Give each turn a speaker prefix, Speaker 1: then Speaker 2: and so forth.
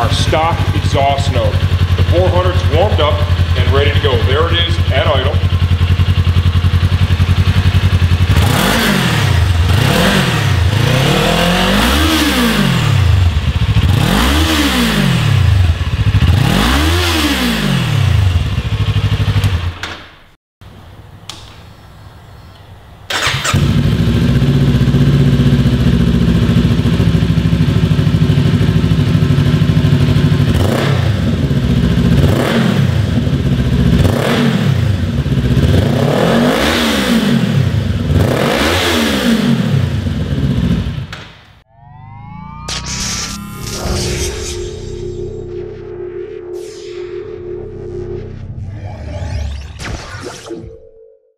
Speaker 1: our stock exhaust note. The 400's warmed up and ready to go. There it is at idle.